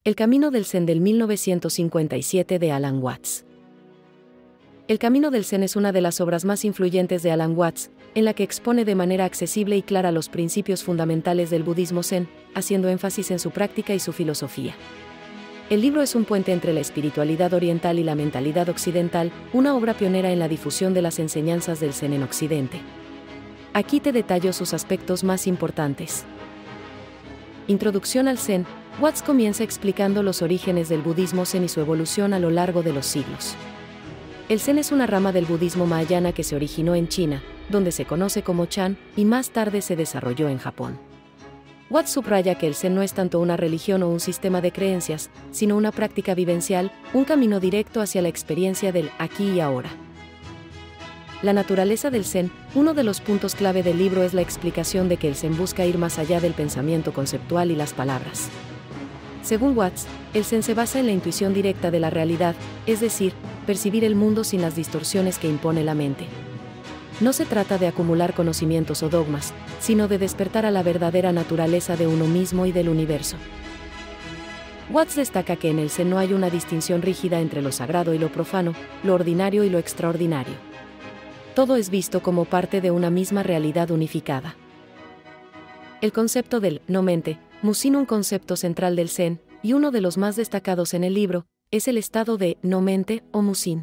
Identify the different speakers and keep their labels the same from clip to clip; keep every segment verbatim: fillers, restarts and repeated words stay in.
Speaker 1: El camino del Zen del mil novecientos cincuenta y siete de Alan Watts. El camino del Zen es una de las obras más influyentes de Alan Watts, en la que expone de manera accesible y clara los principios fundamentales del budismo Zen, haciendo énfasis en su práctica y su filosofía. El libro es un puente entre la espiritualidad oriental y la mentalidad occidental, una obra pionera en la difusión de las enseñanzas del Zen en Occidente. Aquí te detallo sus aspectos más importantes. Introducción al Zen. Watts comienza explicando los orígenes del budismo Zen y su evolución a lo largo de los siglos. El Zen es una rama del budismo mahayana que se originó en China, donde se conoce como Chan, y más tarde se desarrolló en Japón. Watts subraya que el Zen no es tanto una religión o un sistema de creencias, sino una práctica vivencial, un camino directo hacia la experiencia del aquí y ahora. La naturaleza del Zen. Uno de los puntos clave del libro es la explicación de que el Zen busca ir más allá del pensamiento conceptual y las palabras. Según Watts, el Zen se basa en la intuición directa de la realidad, es decir, percibir el mundo sin las distorsiones que impone la mente. No se trata de acumular conocimientos o dogmas, sino de despertar a la verdadera naturaleza de uno mismo y del universo. Watts destaca que en el Zen no hay una distinción rígida entre lo sagrado y lo profano, lo ordinario y lo extraordinario. Todo es visto como parte de una misma realidad unificada. El concepto del no-mente, Musin, un concepto central del Zen, y uno de los más destacados en el libro, es el estado de no-mente o Musin.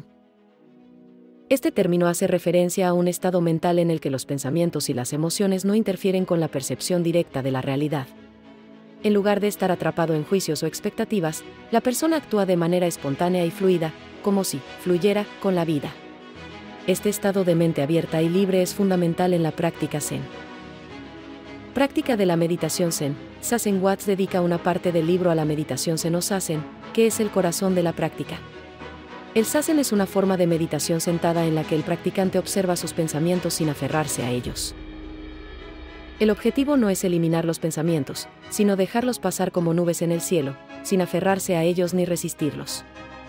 Speaker 1: Este término hace referencia a un estado mental en el que los pensamientos y las emociones no interfieren con la percepción directa de la realidad. En lugar de estar atrapado en juicios o expectativas, la persona actúa de manera espontánea y fluida, como si fluyera con la vida. Este estado de mente abierta y libre es fundamental en la práctica Zen. Práctica de la meditación Zen. Zazen. Watts dedica una parte del libro a la meditación Zen o Zazen, que es el corazón de la práctica. El Zazen es una forma de meditación sentada en la que el practicante observa sus pensamientos sin aferrarse a ellos. El objetivo no es eliminar los pensamientos, sino dejarlos pasar como nubes en el cielo, sin aferrarse a ellos ni resistirlos.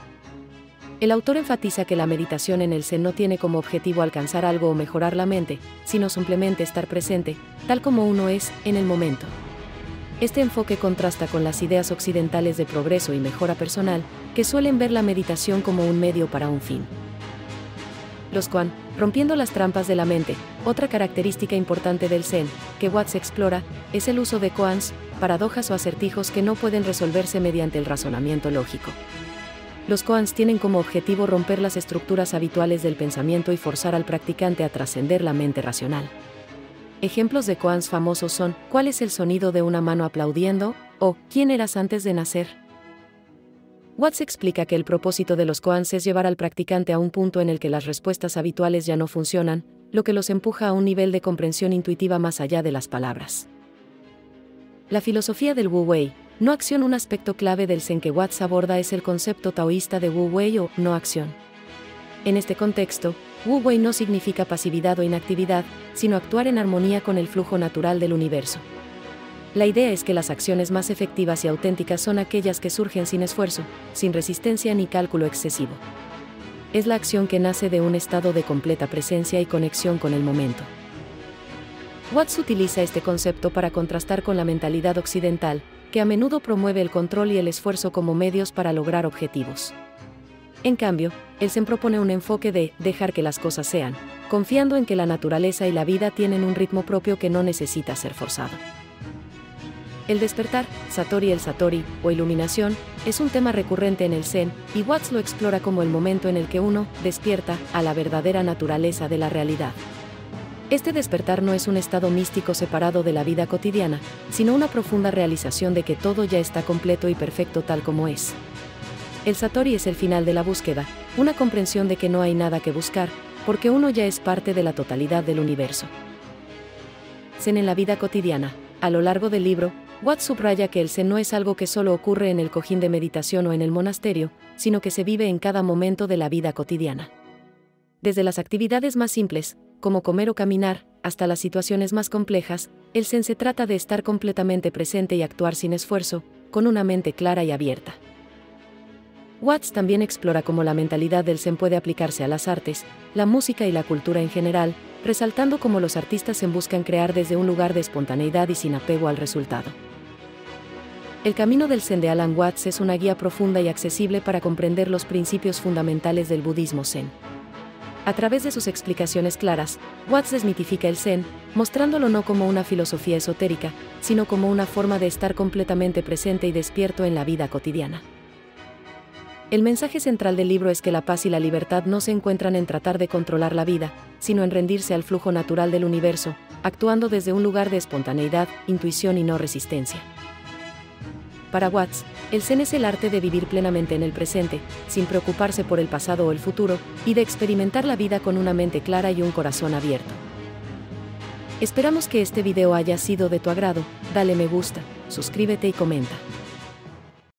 Speaker 1: El autor enfatiza que la meditación en el Zen no tiene como objetivo alcanzar algo o mejorar la mente, sino simplemente estar presente, tal como uno es, en el momento. Este enfoque contrasta con las ideas occidentales de progreso y mejora personal, que suelen ver la meditación como un medio para un fin. Los koan, rompiendo las trampas de la mente. Otra característica importante del Zen, que Watts explora, es el uso de koans, paradojas o acertijos que no pueden resolverse mediante el razonamiento lógico. Los koans tienen como objetivo romper las estructuras habituales del pensamiento y forzar al practicante a trascender la mente racional. Ejemplos de koans famosos son: ¿cuál es el sonido de una mano aplaudiendo? O ¿quién eras antes de nacer? Watts explica que el propósito de los koans es llevar al practicante a un punto en el que las respuestas habituales ya no funcionan, lo que los empuja a un nivel de comprensión intuitiva más allá de las palabras. La filosofía del Wu Wei. No acción. Un aspecto clave del Zen que Watts aborda es el concepto taoísta de Wu Wei o no acción. En este contexto, Wu Wei no significa pasividad o inactividad, sino actuar en armonía con el flujo natural del universo. La idea es que las acciones más efectivas y auténticas son aquellas que surgen sin esfuerzo, sin resistencia ni cálculo excesivo. Es la acción que nace de un estado de completa presencia y conexión con el momento. Watts utiliza este concepto para contrastar con la mentalidad occidental, que a menudo promueve el control y el esfuerzo como medios para lograr objetivos. En cambio, el Zen propone un enfoque de dejar que las cosas sean, confiando en que la naturaleza y la vida tienen un ritmo propio que no necesita ser forzado. El despertar, Satori. El Satori, o iluminación, es un tema recurrente en el Zen, y Watts lo explora como el momento en el que uno despierta a la verdadera naturaleza de la realidad. Este despertar no es un estado místico separado de la vida cotidiana, sino una profunda realización de que todo ya está completo y perfecto tal como es. El Satori es el final de la búsqueda, una comprensión de que no hay nada que buscar, porque uno ya es parte de la totalidad del universo. Zen en la vida cotidiana. A lo largo del libro, Watts subraya que el Zen no es algo que solo ocurre en el cojín de meditación o en el monasterio, sino que se vive en cada momento de la vida cotidiana. Desde las actividades más simples, como comer o caminar, hasta las situaciones más complejas, el Zen se trata de estar completamente presente y actuar sin esfuerzo, con una mente clara y abierta. Watts también explora cómo la mentalidad del Zen puede aplicarse a las artes, la música y la cultura en general, resaltando cómo los artistas Zen buscan crear desde un lugar de espontaneidad y sin apego al resultado. El camino del Zen de Alan Watts es una guía profunda y accesible para comprender los principios fundamentales del budismo Zen. A través de sus explicaciones claras, Watts desmitifica el Zen, mostrándolo no como una filosofía esotérica, sino como una forma de estar completamente presente y despierto en la vida cotidiana. El mensaje central del libro es que la paz y la libertad no se encuentran en tratar de controlar la vida, sino en rendirse al flujo natural del universo, actuando desde un lugar de espontaneidad, intuición y no resistencia. Para Watts, el Zen es el arte de vivir plenamente en el presente, sin preocuparse por el pasado o el futuro, y de experimentar la vida con una mente clara y un corazón abierto. Esperamos que este video haya sido de tu agrado. Dale me gusta, suscríbete y comenta.